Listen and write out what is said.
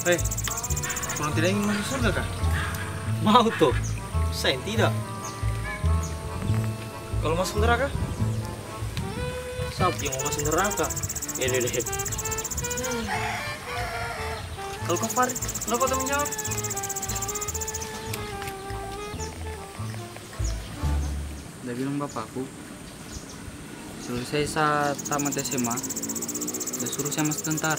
Eh, kurang tidak ingin masuk surga kah? Mau tuh. Saya tidak. Kalau masuk neraka? Siapa yang mau masuk neraka? Ini deh. Kalau kau Farid, kenapa tak menjawab? Udah bilang bapakku, selesai saat tamat SMA, udah suruh saya masuk tentara.